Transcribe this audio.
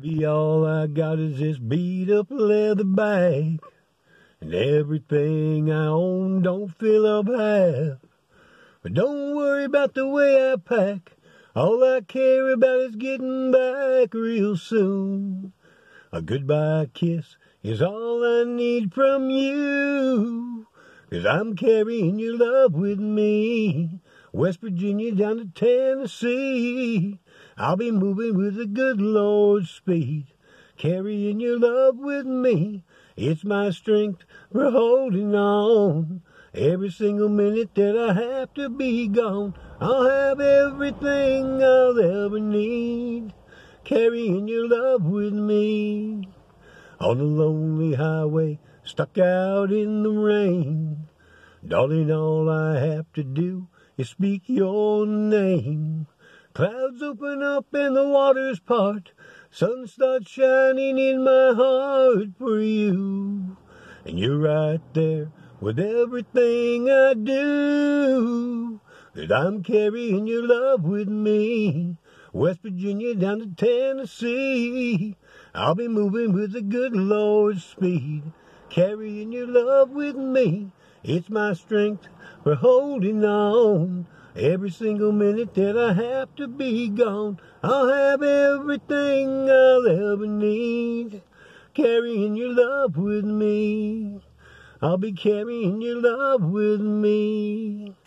Baby, all I got is this beat-up leather bag, and everything I own don't fill up half. But don't worry about the way I pack. All I care about is getting back real soon. A goodbye kiss is all I need from you, 'cause I'm carrying your love with me. West Virginia down to Tennessee. I'll be moving with the good Lord's speed. Carrying your love with me. It's my strength for holding on. Every single minute that I have to be gone, I'll have everything I'll ever need. Carrying your love with me. On a lonely highway, stuck out in the rain. Darling, all I have to do is speak your name. Clouds open up and the waters part. Sun starts shining in my heart for you. And you're right there with everything I do. 'Cause I'm carrying your love with me. West Virginia down to Tennessee. I'll be moving with the good Lord's speed. Carrying your love with me. It's my strength for holding on. Every single minute that I have to be gone, I'll have everything I'll ever need. Carrying your love with me. I'll be carrying your love with me.